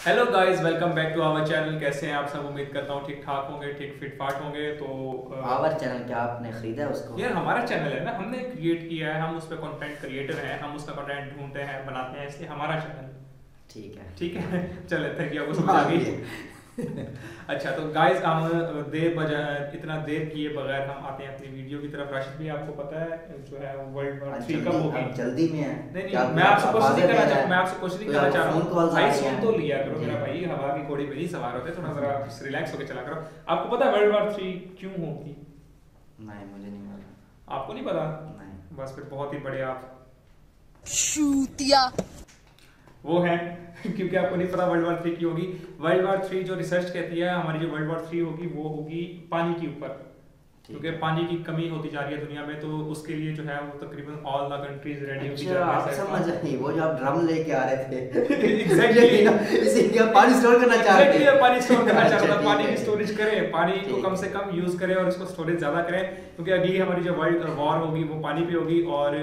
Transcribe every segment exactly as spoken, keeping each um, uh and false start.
Hello guys, welcome back to our channel. कैसे हैं आप सब? उम्मीद करता हूँ ठीक ठाक होंगे, ठीक फिट फाट होंगे। तो आवर चैनल क्या आपने खरीदा है उसको? यार हमारा चैनल है ना, हमने क्रिएट किया है, हम उस पर कंटेंट क्रिएटर हैं, हम उसका कंटेंट ढूंढते हैं, बनाते हैं, इसलिए हमारा चैनल। ठीक है ठीक है चले, थैंक यू, आपको समझ आ गई। अच्छा, तो गाइस हम देर बजाय इतना देर किए बगैर हम आते हैं अपनी वीडियो की तरफ। राशिद भी आपको पता है जो है वर्ल्ड वार थ्री कब होगी? जल्दी में है। नहीं नहीं, मैं आपसे क्वेश्चन नहीं करना चाहता, मैं आपसे क्वेश्चन नहीं करना चाह रहा हूँ भाई, सुन तो लिया करो मेरा भाई, हवा की घोड़ी पे नहीं सवार होते, थोड़ा जरा रिलैक्स होकर चला करो। आपको पता है वर्ल्ड वार थ्री क्यों होगी? नहीं, मुझे नहीं पता। आपको नहीं पता? नहीं। बस फिर बहुत ही बड़े आप शूतिया वो है क्योंकि आपको नहीं पता वर्ल्ड वार थ्री की होगी। वर्ल्ड वार थ्री जो रिसर्च कहती है, हमारी जो वर्ल्ड वार थ्री होगी वो होगी पानी के ऊपर, क्योंकि पानी की कमी होती जा रही है दुनिया में, तो उसके लिए जो है वो तकरीबन ऑल द कंट्रीज रेडी होती जा रही है। समझ आई, वो जो आप ड्रम लेके आ रहे थे एग्जैक्टली इसीलिए पानी स्टोर करना चाह रहे थे। पानी स्टोर करना चाह रहा था, पानी की स्टोरेज करें, पानी को कम से कम यूज करें और इसको स्टोरेज ज्यादा करें, क्योंकि अगली हमारी जो वर्ल्ड वॉर होगी वो पानी पे होगी। और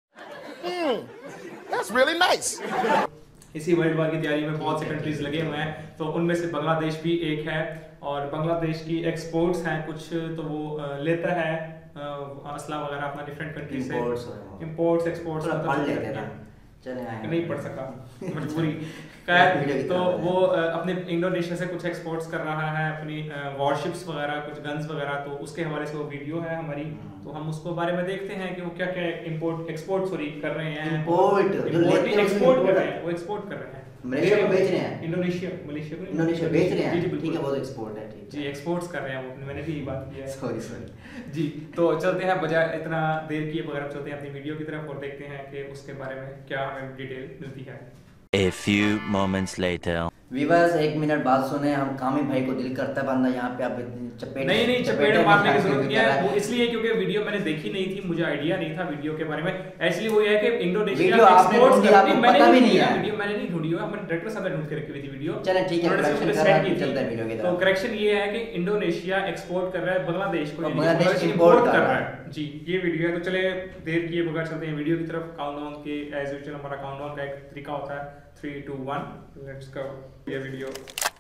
That's really nice. इसी वर्ल्ड वॉर की तैयारी में बहुत से कंट्रीज लगे हुए हैं, तो उनमें से बांग्लादेश भी एक है। और बांग्लादेश की एक्सपोर्ट्स हैं कुछ, तो वो लेता है असला वगैरह अपना डिफरेंट कंट्री से, इंपोर्ट्स एक्सपोर्ट्स नहीं पढ़ सका मजबूरी खैर। तो वो अपने इंडोनेशिया से कुछ एक्सपोर्ट्स कर रहा है, अपनी वॉरशिप्स वगैरह, कुछ गन्स वगैरह, तो उसके हवाले से वो वीडियो है हमारी, तो हम उसको बारे में देखते हैं कि वो क्या क्या इंपोर्ट एक्सपोर्ट सॉरी कर रहे हैं। इंपोर्ट एक्सपोर्ट कर रहे हैं, वो एक्सपोर्ट कर रहे हैं, मलेशिया को बेच रहे हैं, इंडोनेशिया मलेशिया को इंडोनेशिया बेच रहे हैं। ठीक है, वो एक्सपोर्ट है। ठीक जी, एक्सपोर्ट्स कर रहे हैं वो, मैंने भी यही बात की है। सॉरी सॉरी जी, तो चलते हैं बजाय इतना देर किए बगैर चलते हैं अपनी वीडियो की तरफ और देखते हैं कि उसके बारे में क्या हमें डिटेल मिलती है। A few moments later. Viewers एक मिनट बात सुने, हम कामी भाई को दिल करता बंदा यहाँ पे आप चपेट नहीं नहीं चपेट मारने की जरूरत नहीं है, वो इसलिए क्योंकि वीडियो मैंने देखी नहीं थी, मुझे आइडिया नहीं था वीडियो के बारे में। एक्चुअली वो ये है कि इंडोनेशिया एक्सपोर्ट्स करती, मैंने पता भी नहीं है वीडियो, मैंने नहीं ढूंढी है, हमारे डायरेक्टर साहब ने ढूंढ के रखी हुई थी वीडियो। चलें ठीक है, करेक्शन कर रहा है, चलता है वीडियो की तरफ। तो करेक्शन ये है कि इंडोनेशिया एक्सपोर्ट कर रहा है बांग्लादेश को, बांग्लादेश इंपोर्ट कर रहा है। जी, ये वीडियो है। तो चले देर किए बगैर चलते हैं वीडियो की तरफ। काउंटडाउन के एज यूजुअल हमारा काउंटडाउन का एक तरीका होता है, three two one, let's go ये वीडियो।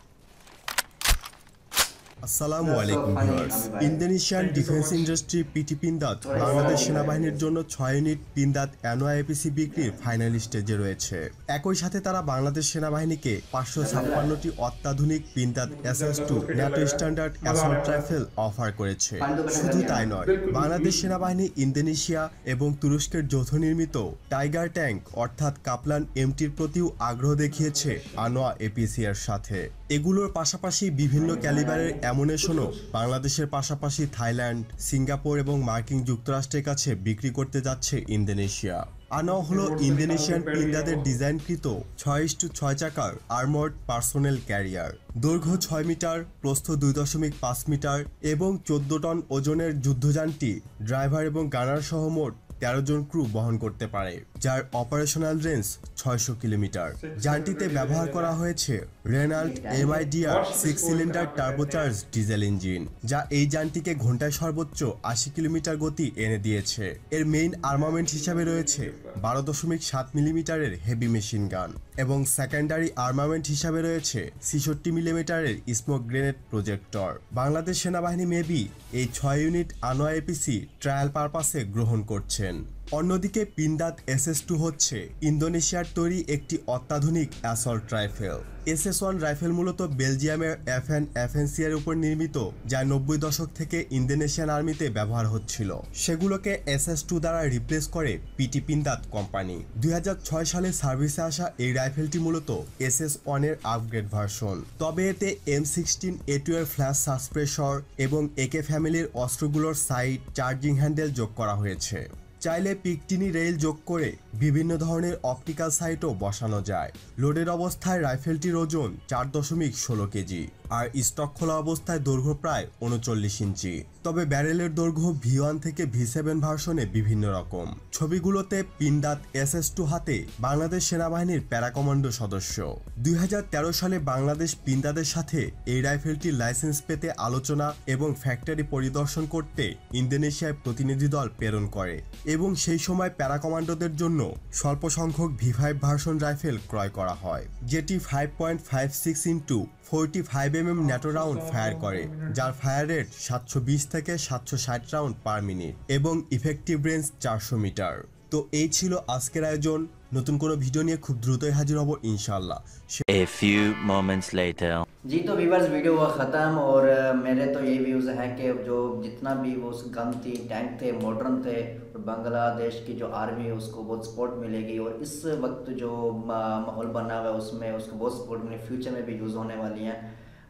আসসালামু আলাইকুম viewers. Indonesian defence industry PT Pindad Bangladesh সেনাবাহিনীর জন্য ছয় ইউনিট পিন্দাত অ্যানোয়া এপিসি বিক্রির ফাইনাল স্টেজে রয়েছে। একই সাথে তারা বাংলাদেশ সেনাবাহিনীকে পাঁচশো ছাপ্পান্নটি অত্যাধুনিক Pindad SS two NATO standard assault rifle offer করেছে। শুধু তাই নয়, বাংলাদেশ সেনাবাহিনী ইন্দোনেশিয়া এবং তুরস্কের যৌথ নির্মিত টাইগার ট্যাঙ্ক অর্থাৎ কাপলান এমটির প্রতিও আগ্রহ দেখিয়েছে আনোয়া এপিসি এর সাথে। এগুলোর পাশাপাশি বিভিন্ন ক্যালিবারের অ্যামুনেশনও বাংলাদেশের পাশাপাশি থাইল্যান্ড, সিঙ্গাপুর এবং মার্কিন যুক্তরাষ্ট্রের কাছে বিক্রি করতে যাচ্ছে ইন্দোনেশিয়া। আনোয়া হলো ইন্দোনেশিয়ান পিন্দাদের ডিজাইনকৃত ছয় ইস্টু ছয় চাকার আর্মড পার্সোনেল ক্যারিয়ার। দৈর্ঘ্য ছয় মিটার, প্রস্থ দুই দশমিক পাঁচ মিটার এবং চোদ্দ টন ওজনের যুদ্ধযানটি ড্রাইভার এবং গানার সহ মোট তেরো জন ক্রু বহন করতে পারে, যার অপারেশনাল রেঞ্জ ছয়শো কিলোমিটার। যানটিতে ব্যবহার করা হয়েছে Renault MIDR six cylinder turbocharge diesel engine, যা এই যানটিকে ঘন্টায় সর্বোচ্চ আশি কিলোমিটার গতি এনে দিয়েছে। এর মেইন আর্মামেন্ট হিসাবে রয়েছে বারো দশমিক সাত মিলিমিটারের হেভি মেশিন গান এবং সেকেন্ডারি আর্মামেন্ট হিসাবে রয়েছে ছেষট্টি মিলিমিটারের স্মোক গ্রেনেড প্রজেক্টর। বাংলাদেশ সেনাবাহিনী মেবি এই ছয় ইউনিট আনোয়া এপিসি ট্রায়াল পারপাসে গ্রহণ করছেন। অন্যদিকে পিন্দাত এসএস টু হচ্ছে ইন্দোনেশিয়ার তৈরি একটি অত্যাধুনিক assault rifle. SS one rifle মূলত বেলজিয়ামের এফএন এফএনসি এর উপর নির্মিত, যা নব্বই দশক থেকে ইন্দোনেশিয়ান আর্মিতে ব্যবহার হচ্ছিল। সেগুলোকে এসএস টু দ্বারা রিপ্লেস করে পিটি পিন্দাত কোম্পানি। দুই হাজার ছয় সালে সার্ভিসে আসা এই রাইফেলটি মূলত এসএস ওয়ান এর আপগ্রেড ভার্সন, তবে এতে এম সিক্সটিন এ টু এর ফ্ল্যাশ সাসপ্রেসর এবং একে ফ্যামিলির অস্ত্রগুলোর সাইড চার্জিং হ্যান্ডেল যোগ করা হয়েছে। চাইলে পিকটিনি রেল যোগ করে বিভিন্ন ধরনের অপটিক্যাল সাইটও বসানো যায়। লোডের অবস্থায় রাইফেলটির ওজন চার দশমিক ষোলো কেজি। আর স্টক খোলা অবস্থায় দৈর্ঘ্য প্রায় উনচল্লিশ ইঞ্চি। তবে ব্যারেলের দৈর্ঘ্য ভি ওয়ান থেকে ভি সেভেন ভার্সনে বিভিন্ন রকম। ছবিগুলোতে পিনদাত এস এস টু হাতে বাংলাদেশ সেনাবাহিনীর প্যারাকমান্ডো সদস্য। দুই হাজার তেরো সালে বাংলাদেশ পিনদাদের সাথে এই রাইফেলটির লাইসেন্স পেতে আলোচনা এবং ফ্যাক্টরি পরিদর্শন করতে ইন্দোনেশিয়ায় প্রতিনিধি দল প্রেরণ করে এবং সেই সময় প্যারাকমান্ডোদের জন্য স্বল্প সংখ্যক ভি ফাইভ ভার্সন রাইফেল ক্রয় করা হয়, যেটি five point five six into forty five M M NATO round fire করে, যার ফায়ার রেট সাতশো বিশ থেকে সাতশো ষাট রাউন্ড পার মিনিট এবং ইফেক্টিভ রেঞ্জ চারশো মিটার। তো এই ছিল আজকের আয়োজন। নতুন কোনো ভিডিও নিয়ে খুব দ্রুতই হাজির হব ইনশাআল্লাহ। A few moments later. जी तो व्यूअर्स वीडियो हुआ ख़त्म और मेरे तो ये व्यूज़ हैं कि जो जितना भी वो गन थी, टैंक थे, मॉडर्न थे, और बांग्लादेश की जो आर्मी है उसको बहुत सपोर्ट मिलेगी और इस वक्त जो माहौल बना हुआ है उसमें उसको बहुत सपोर्ट मिले, फ्यूचर में भी यूज़ होने वाली हैं।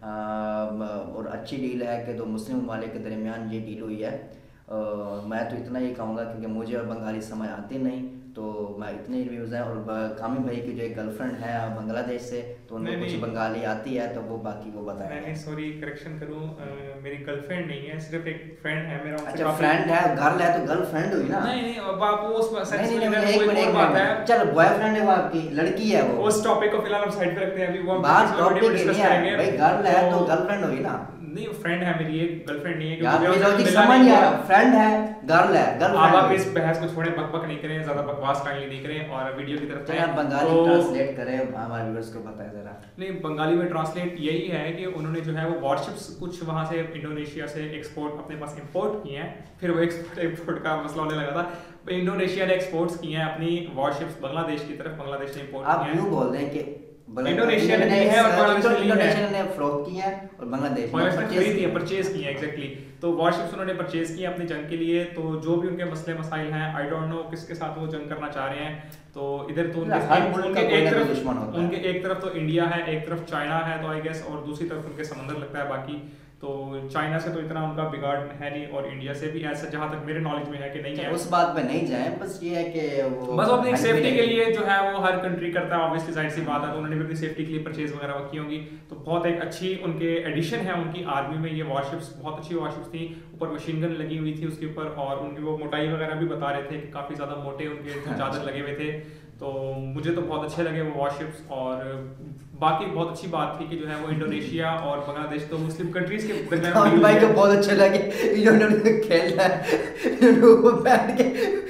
और अच्छी डील है कि तो मुस्लिम ममालिक के दरमियान ये डील हुई है। मैं तो इतना ही कहूँगा क्योंकि मुझे और बंगाली समझ आती नहीं, तो मैं इतने रिव्यूज़ हैं। और कामी भाई की जो एक गर्लफ्रेंड है बांग्लादेश से, तो उनको कुछ बंगाली आती है, तो वो बाकी वो बताएं। मैंने सॉरी करेक्शन करूँ, मेरी गर्लफ्रेंड नहीं है, सिर्फ एक फ्रेंड है मेरा। अच्छा फ्रेंड है, गर्ल है तो गर्लफ्रेंड हुई ना? नहीं नहीं बाप वो उस नहीं नहीं नहीं एक मिनट एक मिनट चल बॉयफ्रेंड है वो आपकी, लड़की है वो। उस टॉपिक को फिलहाल हम साइड पे रखते हैं, अभी वो बात टॉपिक नहीं है भाई, गर्ल है तो गर्लफ्रेंड हुई ना? नहीं फ्रेंड है मेरी, एक गर्लफ्रेंड नहीं है। यार ये लॉजिक समझ नहीं आ रहा, फ्रेंड है गर्ल है गर्लफ्रेंड। आप इस बहस को छोड़े, बकबक नहीं करें, ज्यादा बकवास काइंडली नहीं करें और वीडियो की तरफ जाएं। बंगाली ट्रांसलेट करें हमारे व्यूअर्स को बताएं जरा। नहीं बंगाली में ट्रांसलेट यही है कि उन्होंने जो है वो वॉरशिप्स कुछ वहां से इंडोनेशिया से एक्सपोर्ट अपने पास इंपोर्ट किए हैं, फिर वो एक्सपोर्ट का मसला होने लगा था। इंडोनेशिया ने एक्सपोर्ट्स किए हैं अपनी वॉरशिप्स बांग्लादेश की तरफ, बांग्लादेश ने इंपोर्ट किए हैं। आप यूं बोल दें कि इंडोनेशिया ने है और इंडोनेशिया ने फ्लॉप किया है और बांग्लादेश ने खरीदी है, परचेज किया है। एग्जैक्टली तो वॉरशिप्स उन्होंने परचेज की अपनी जंग के लिए। तो जो भी उनके मसले मसाइल हैं, आई डोंट नो किसके साथ वो जंग करना चाह रहे हैं। तो इधर तो उनके उनके एक तरफ उनके एक तरफ तो इंडिया है, एक तरफ चाइना है, तो आई गेस, और दूसरी तरफ उनके समंदर लगता है बाकी। तो चाइना से तो इतना उनका बिगाड़ है नहीं, और इंडिया से भी ऐसा जहां तक मेरे नॉलेज में है कि नहीं है। उस बात पे नहीं जाए, बस ये है कि वो बस अपनी सेफ्टी के लिए जो है वो हर कंट्री करता है, ऑब्वियसली साइड सी बात है। तो उन्होंने भी अपनी सेफ्टी के लिए परचेज वगैरह की होंगी। तो बहुत एक अच्छी उनके एडिशन है उनकी आर्मी में ये वॉरशिप्स, बहुत अच्छी वॉरशिप्स थी। ऊपर मशीन गन लगी हुई थी उसके ऊपर, और उनकी वो मोटाई वगैरह भी बता रहे थे कि काफी ज्यादा मोटे उनके चादर लगे हुए थे। तो मुझे तो बहुत अच्छे लगे वो वॉरशिप्स। और बाकी बहुत अच्छी बात थी कि जो है वो इंडोनेशिया और बांग्लादेश तो मुस्लिम कंट्रीज के दरमियान भाई को बहुत अच्छे लगे, इन्होंने खेलना है, बैठ के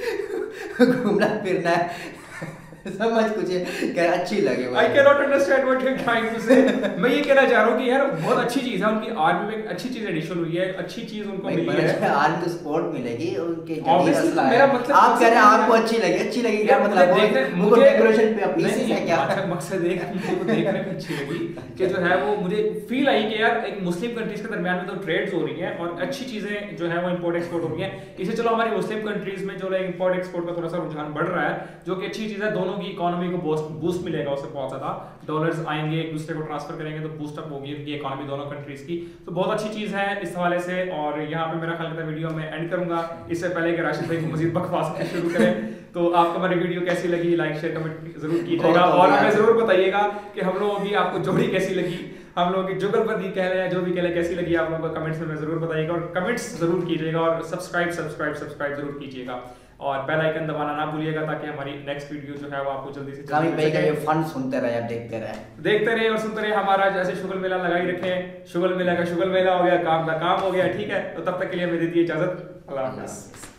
घूमना फिरना है, समझ कुछ क्या अच्छी लगे। I cannot understand what you're trying to say। मैं ये कहना चाह रहा हूँ कि यार बहुत अच्छी चीज है उनकी आर्मी में, अच्छी चीज एडिशन हुई है, अच्छी चीज उनको मिली है, आर्मी को सपोर्ट मिलेगी उनके। मेरा मतलब आप कह रहे हैं आपको अच्छी लगी, अच्छी लगी क्या मतलब? मुझे डेकोरेशन पे पीसेस है क्या? मकसद एक मुझे देखने में अच्छी लगी कि जो है वो मुझे फील आई कि यार एक मुस्लिम कंट्रीज के दरमियान में तो ट्रेड्स हो रही हैं और अच्छी चीजें जो है वो इंपोर्ट एक्सपोर्ट हो रही हैं। इसे चलो हमारी मुस्लिम कंट्रीज में जो इंपोर्ट एक्सपोर्ट का थोड़ा सा रुझान बढ़ रहा है, जो कि अच्छी चीज है। दोनों की इकोनॉमी को बूस्ट मिलेगा, उससे बहुत ज्यादा डॉलर्स आएंगे, एक दूसरे को ट्रांसफर करेंगे तो बूस्ट अप होगी उनकी इकोनॉमी दोनों कंट्रीज की। तो बहुत अच्छी चीज है इस हवाले से। और यहाँ पे मेरा ख्याल करता है वीडियो में एंड करूंगा, इससे पहले कि राशिद भाई को मजीद बकवास शुरू करें। तो आपको हमारी वीडियो कैसी लगी, लाइक शेयर कमेंट जरूर कीजिएगा और हमें जरूर बताइएगा कि हम लोगों की आपको जोड़ी कैसी लगी, हम लोगों की जुगलबंदी कह रहे हैं, जो भी कह रहे हैं कैसी लगी आप लोगों को कमेंट्स में जरूर बताइएगा। और कमेंट्स जरूर कीजिएगा और सब्सक्राइब सब्सक्राइब सब्सक्राइब जरूर कीजिएगा और बेल आइकन दबाना ना भूलिएगा ताकि हमारी नेक्स्ट वीडियो जो है वो आपको जल्दी से कामी भाई का ये फन सुनते रहे, देखते रहे देखते रहे और सुनते रहे। हमारा जैसे शुगल मेला लगाई रखे, शुगल मेला का शुगल मेला हो गया, काम का काम हो गया, ठीक है। तो तब तक के लिए हमें दे दी इजाजत, अल्लाह हाफिज़।